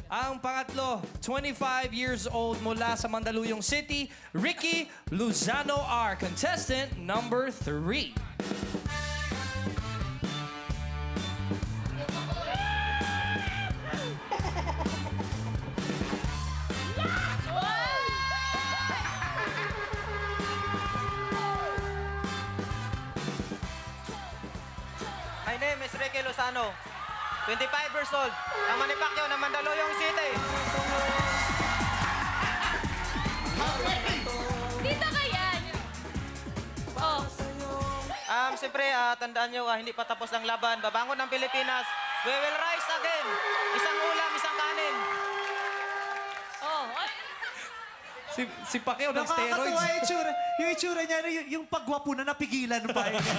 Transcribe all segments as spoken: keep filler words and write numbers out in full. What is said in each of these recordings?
Ang pangatlo, twenty-five years old mula sa Mandaluyong City, Ricky Luzano R. Contestant number three. My name is Ricky Lozano, twenty-five years old, ang Manny Pacquiao ng Mandaluyong City. Dito ka yan. Oh. Um, Siyempre, ah, tandaan nyo, ah, hindi pa tapos ang laban. Babangon ng Pilipinas. We will rise again. Isang ulam, isang kanin. Oh. Ay. Si, si Pacquiao ng Nakakatuwa steroids. yung itsura. Yung itsura niya, yung, yung pagwapo na napigilan pa. Eh.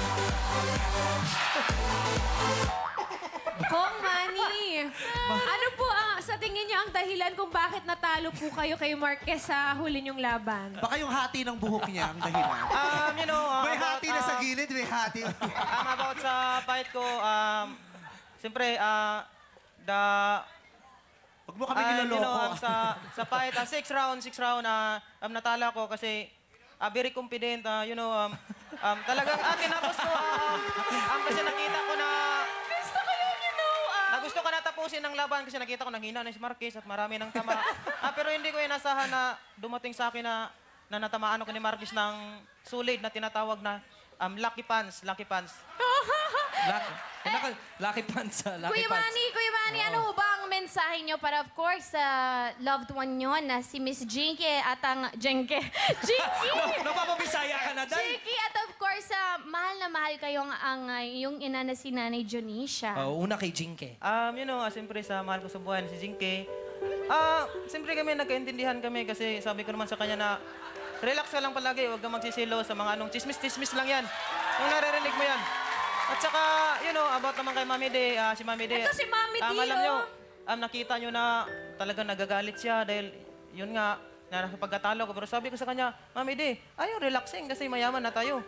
Kong Manny, ano po ang, sa tingin niyo ang dahilan kung bakit natalo po kayo kay Marquez sa huli niyong laban? Baka yung hati ng buhok niya ang dahilan. Um, you know, ah, May about, hati na sa ah, gilid, may hati. um, about sa fight ko, um, siyempre, ah, the... Huwag mo kami Ah, you know, niloloko. um, sa, sa fight, uh, six round, six round, uh, um, natala ko kasi uh, very confident, uh, you know, um, um, talagang, ah, tinapos ko, uh, um, um, kasi nakita ko na, Gusto ko yun, you know. na gusto ko na tapusin ng laban kasi nakita ko nanghina na si Marquez at marami ng tama. ah, pero hindi ko inasahan na dumating sa akin na, na natamaan ako ni Marquez ng sulid na tinatawag na um, lucky pants, lucky pants. Lucky, eh, lucky pants. ah, Lucky Kuya pants. Manny, Kuya Manny, ano ho ba ang mensahe niyo para of course sa loved one niyo na si Miss Jinky at ang Jinky. Jinky! Napapabisaya ka na, Day. Jinky at of course sa mahal na mahal kayong ang uh, yung ina na si Nanay Jonisha. Oh, una kay Jinke. Um, you know, uh, siyempre sa mahal ko sa buhay na si Jinky, ah, siyempre kami nagkaintindihan kami kasi sabi ko naman sa kanya na relax ka lang palagi, huwag kang magsisilo sa mga anong chismis-chismis lang yan. Yung naririnig mo yan. At saka, you know, about naman kay Mami D, ah, si Mami D. Ito si Mami D, um, alam nyo, oh. um, nakita nyo na talagang nagagalit siya dahil yun nga, na pagkatalo ko. Pero sabi ko sa kanya, Mami D, ayaw relaxing kasi mayaman na tayo.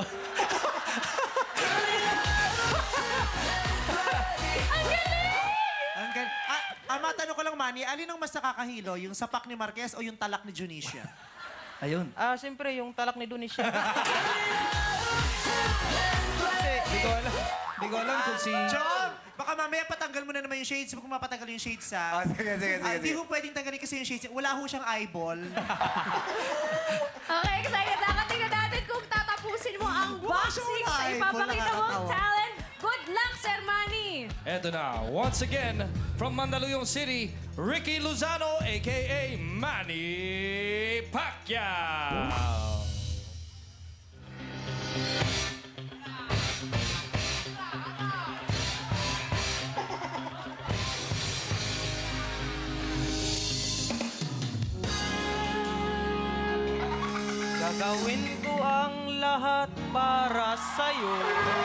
Ang gan ah, ah, matanong ko lang, Manny, alin ang mas nakakahilo? Yung sapak ni Marquez o yung talak ni Junicia? Ayun. Ah, siyempre, yung talak ni Dunisha. Hindi ko alam. Hindi ko alam kung si... Chong! Baka mamaya patanggal mo na naman yung shades. Kung mapatanggal yung shades, ha? Ah, sige, sige, sige, Ah, Hindi sige. ko pwedeng tanggalin kasi yung shades. Wala ho siyang eyeball. Okay, excited na. Tingnan natin kung tatapusin mo ang boxing sa Ay, ipapakita wala, mong nakakatawa. talent. Good luck, Sir Manny! Eto na, once again, from Mandaluyong City, Ricky Luzano, a k a. Manny Pacquiao. Gagawin ko ang lahat para sa'yo.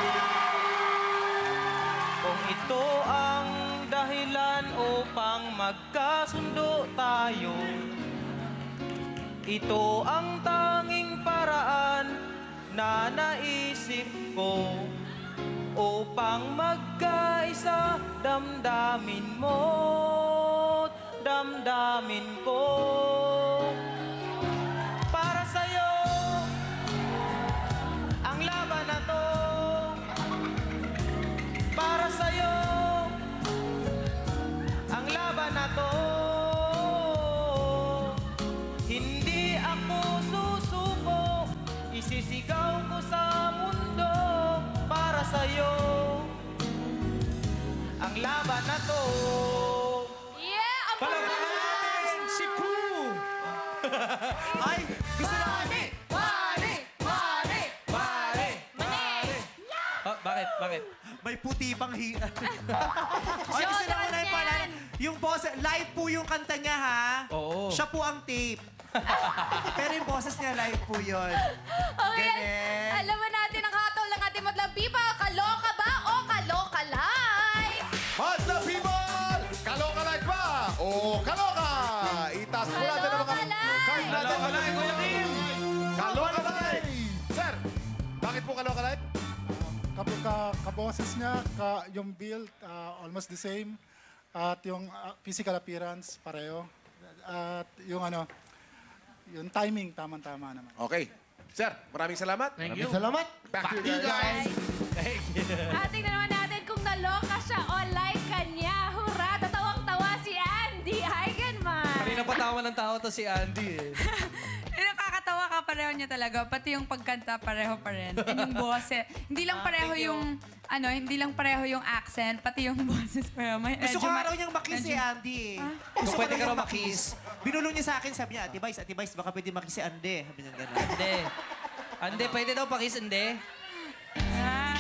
Kung ito ang dahilan upang magkasundo tayo, ito ang tanging paraan na naisip ko upang magkaisa damdamin mo, damdamin ko. Para sa'yo, ang laban na to. Para sa'yo, ang laban na to. Hindi ako susuko, isisigaw ko sa mundo. Para sa'yo, ang laban na to. Yeah! Ang Palakpakan natin si Pooh! Ay, gusto na kami! Manny! Manny! Pare! Manny! Oh, bakit? Bakit? May puti pang hi... Ay, gusto na muna yung pala. Yung boss, live po yung kanta niya, ha? Oo. Siya po ang tape. Pero yung boses niya, live po yun. Okay, Ganun. alam mo natin ang hatol ng ating madlang pipa. Kaloka ba o kaloka live? Madla people! Kaloka like ba? O kaloka? Itaas po natin ang mga Kaloka like! card natin. Kaloka like, Kuya Kim! Kaloka like! Sir, bakit po kaloka like? Kapag ka, kaboses niya, ka, yung build, uh, almost the same. At yung ah, physical appearance, pareho. At yung ano, yung timing, tamang-tama naman. Okay. Sir, maraming salamat. Maraming salamat. Back to you guys. At tingnan naman natin kung naloka siya o like kanya. Hurra! Tatawang-tawa si Andy Eigenman. Kanina pa tawa ng tawa to si Andy eh. Eh, nakakatawa ka, pareho niya talaga. Pati yung pagkanta, pareho pa rin. And yung boses. Hindi lang pareho yung, ano, hindi lang pareho yung accent, pati yung boses. Pareho. May, Gusto ko medyo ma- nga raw niyang makiss si medyo- Andy. eh. Kung Gusto ko pwede raw ka raw niyang makiss. Binulong niya sa akin, sabi niya, Ate Vice, Ate Vice, baka pwede makiss si Andy. Sabi niya gano'n. Hindi. Hindi, pwede daw pakis, hindi. Ah,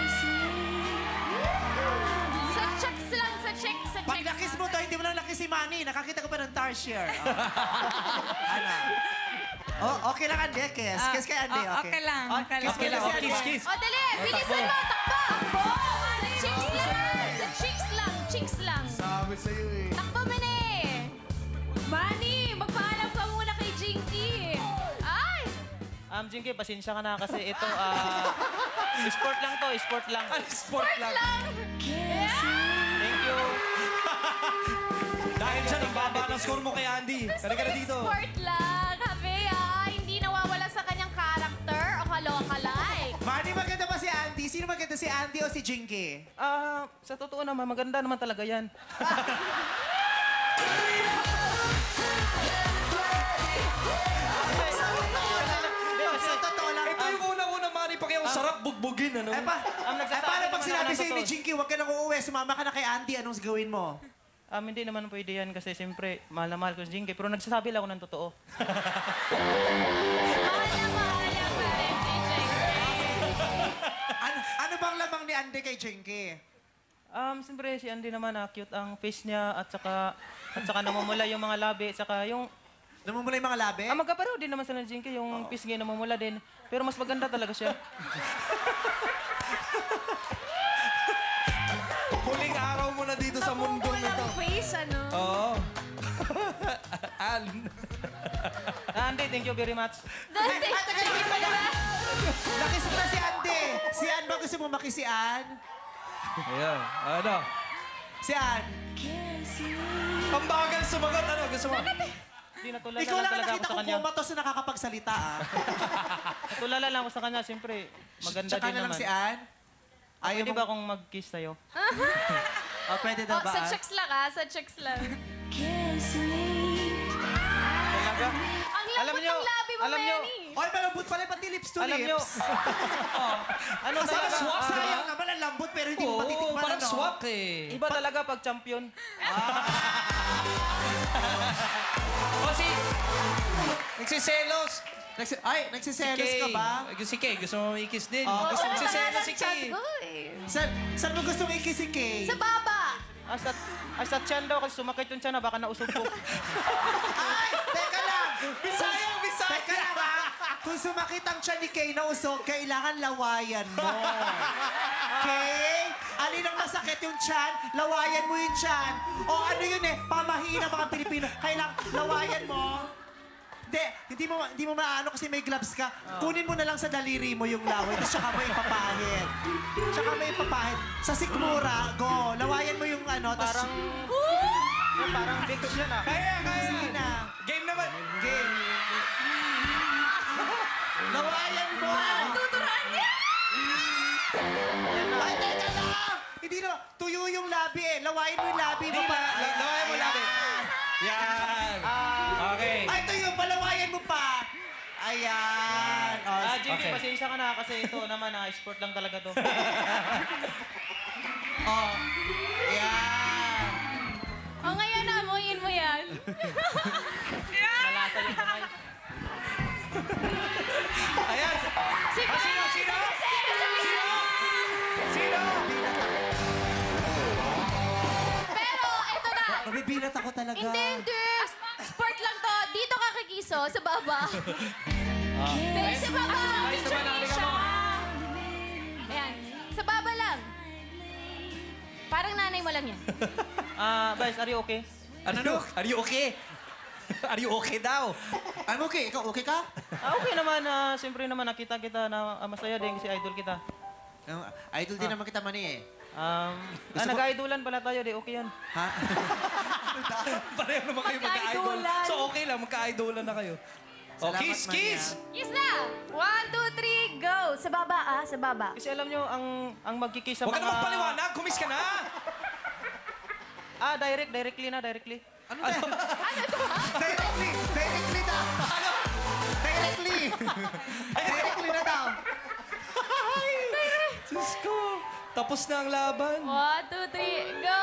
Sa checks lang, sa check, sa Pag checks. nakiss mo to, hindi mo lang nakiss si Manny. Nakakita ko pa ng tarsier. Oh. Ano? Oh, okay lang, Andy. Kiss. Ah, Kiss kay Andy. oh, Okay, okay lang, Oh, okay kiss lang. mo na si Okay, Andy. kiss, kiss. O, dali! Bilisan mo! Takbo! Takbo! Sa chicks lang! Sa chicks lang! Chicks lang! Sabi sa'yo eh. Takbo mo na eh! Manny, magpaalam ka muna kay Jinky. Ay! Um, Jinky, pasensya ka na kasi ito, ah, sport lang to, sport lang. Sport lang. Lang! Yeah! Thank you. Dahil siya, ang baba ng score mo kay Andy. Kali ka na dito. Sport lang! Habe, ah! Hindi nawawala sa kanyang character o kaloka-like. Manny, maganda ba si Andy? Sino maganda, si Andy o si Jinky? Ah, sa totoo naman, maganda naman talaga yan. Sa totoo lang. Ito yung unang-unang Manny Pacquiao. Sarap bugbugin, ano? Eh, pa, Ang eh, nagsasabi paano pag naman sinabi ako ng sa'yo ni totoo. Jinky, huwag ka nang uuwi, sumama ka na kay Andy, anong gawin mo? Um, hindi naman pwede yan kasi siyempre, mahal na mahal ko si Jinky. Pero nagsasabi lang ako ng totoo. Mahal na mahal ang parents ni Jinky. Ano, ano bang lamang ni Andy kay Jinky? Um, siyempre si Andy naman, ah, cute ang face niya at saka, at saka namumula yung mga labi. At saka yung, Namumula yung mga labi? ah, magkapareho din naman sa ni Jinky, yung pisngi namumula din. Pero mas maganda talaga siya. Huling araw mo na dito sa mundo nito. face, ano? Oo. Al. Ah, Andy, thank you very much. Ay, ay, teka lang, teka lang. Nakis mo na si Andy. Si Ann ba gusto mo makis si Ann? Ayan. Ano? Si Ann. Ang bagal sumagot. Ano? Gusto mo? Hindi, natulala Ikaw lang lang talaga ako nakita sa ko kanya. kumatos na nakakapagsalita, ah. Natulala lang ako sa kanya, siyempre, maganda Tsaka din na lang naman. si Ann. Ayaw Pwede mo... ba akong mag-kiss sa'yo? Oh, pwede daw Oh, ba? sa Ann? checks lang, ah. Sa checks lang. Talaga? Ang Alam lambot niyo, ng labi mo, alam niyo, Manny. Oy, malambot pala, pati lips to Alam lips. niyo, oh, ano Kasi talaga? swak, ah, sayang naman ang lambot, pero hindi mo Oo, matitikman, parang ano? swak eh. Iba talaga pag champion. O si... Nagsiselos. Nagsi Ay, nagsiselos Kay. ka ba? Si Kay, gusto mo i-kiss din. Oh, gusto mo Oo, siselos pangalan si chat Kay. ko eh. Saan, saan mo gusto mo ikisi Kay? Sa baba. Asa, asa tiyan daw kasi sumakit yung tiyan na baka nausog ko. Ay, teka lang. Bisayang Bisaya. Teka lang, ha? Kung sumakit ang tiyan ni Kay na usog, kailangan lawayan mo. Kay, alin ang masakit yung tiyan, lawayan mo yung tiyan. O ano yun eh, pamahiin ng mga Pilipino. Kailangan lawayan mo. Hindi, hindi mo, hindi mo maano kasi may gloves ka. Kunin mo na lang sa daliri mo yung laway, tapos tsaka mo ipapahid. Tsaka mo ipapahid. Sa sikmura, go. Lawayan mo yung ano, tapos... Parang, yung parang big siya na. Kaya, kaya. Sige na. Game naman. Game. Lawayan mo! Tuturuan niya. Ay, teka lang! Hindi na, tuyo yung labi eh. Lawayan mo yung labi mo Di pa. ba? La- lawayan mo labi. Yan. Okay. Ay, tuyo pa, lawayan mo pa. Ayan. Oh, Ah, Jinky, Okay. pasensya ka na kasi ito naman, ah, sport lang talaga to. oh. Ayan. O ngayon, amuyin mo yan. Malasa yung kamay. Ayan. Si Ah, sino? Sino? Sino? Sino? Pero, eto na. Mabibilat ako talaga. Hindi, hindi. Sport lang to. Dito ka kikiso, sa baba. Pero sa baba, Ayos picture naman, niya halika siya. mo. Ayan. Sa baba lang. Parang nanay mo lang yan. Ah, guys, are you okay? Ano? Are you okay? Are you okay daw? I'm okay. Ikaw, okay ka? Ah, okay naman, ah, siyempre naman nakita kita na ah, masaya din kasi idol kita. Uh, idol din naman kita, Mani eh. Um, ah, nag-idolan pala tayo, di okay yan. Ha? Pareho naman kayo magka-idol. Magka-idolan. So okay lang, magka-idolan na kayo. Oh, Salamat, kiss, Maria. kiss! Yes na! One, two, three, go! Sa baba, ah. Sa baba. Kasi alam nyo, ang ang magkikis sa Huwag ka mga... na magpaliwanag, kumis ka na! Ah, direct, directly na, directly. Ano na? Directly! Directly na! Ano? Directly! Directly na daw! Diyos ko! Tapos na ang laban. One, two, three, go!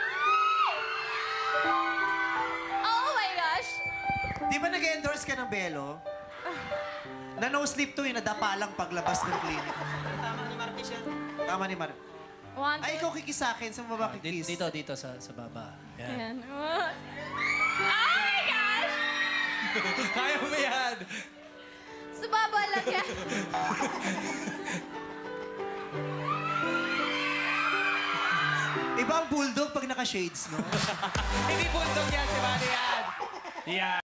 Oh my gosh! Di ba nag-endorse ka ng Belo? Na no sleep to, yung nadapa lang paglabas ng clinic. Tama ni Marquez yan. Tama ni Mar. One, Ay, ikaw kikis sa akin. Sa baba kikis. Dito, dito sa, sa baba. Yan. Ayan. Oh my gosh! Kaya mo yan! Sa baba lang yan. Iba ang bulldog pag naka-shades, no? Hindi bulldog yan, si Manny yan. Yan.